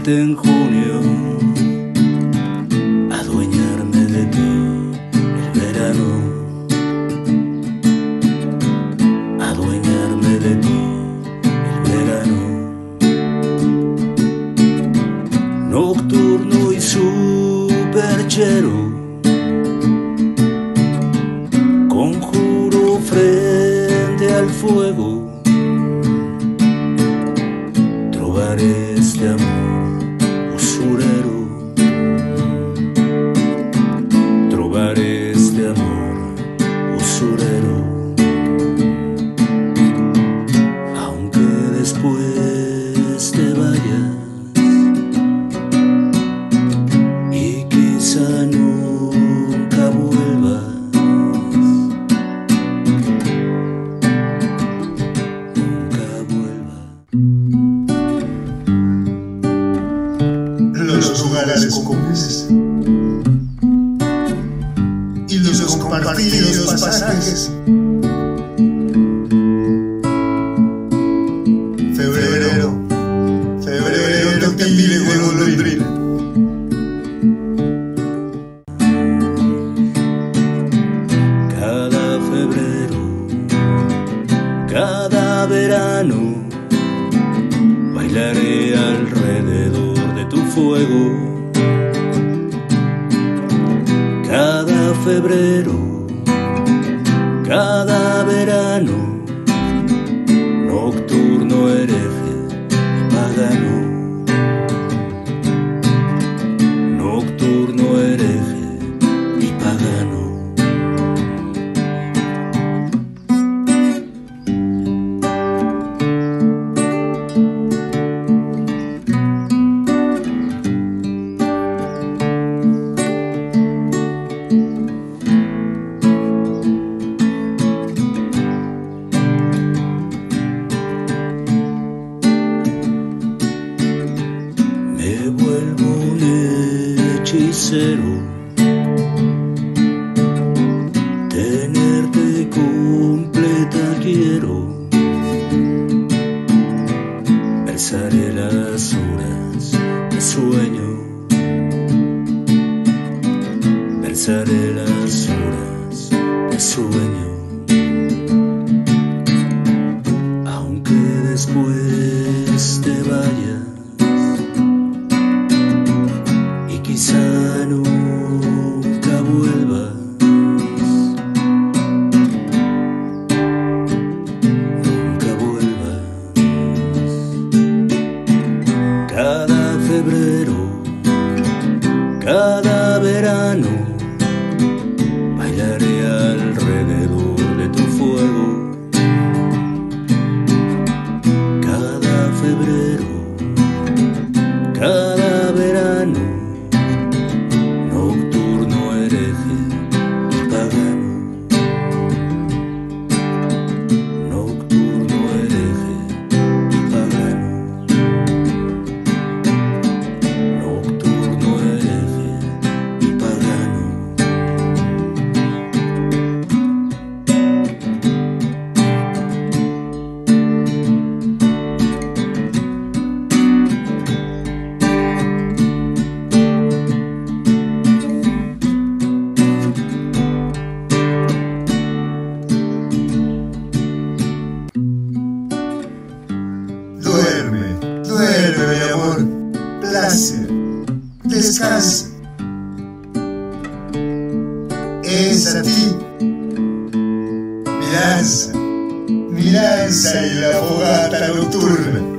17 en junio, adueñarme de ti el verano, adueñarme de ti el verano, nocturno y superchero, conjuro frente al fuego. Trobaré este amor usurero, trobaré este amor usurero, aunque después te vayas y quizá nunca vuelvas. Los lugares comunes y los compartidos pasajes. Febrero, febrero te pide golondrina. Cada febrero, cada verano, bailaré alrededor de tu fuego. Cada febrero, cada verano, nocturno hereje y pagano, nocturno hereje y pagano. Me vuelvo un hechicero, tenerte completa quiero, versaré las horas de sueño, versaré las horas de sueño, aunque después te vayas. Quizá nunca vuelvas, nunca vuelvas. Cada febrero, cada verano, bailaré alrededor de tu fuego. Cada febrero, cada verano, duerme mi amor, plácido, descansa. Es a ti mi lanza y la fogata nocturna.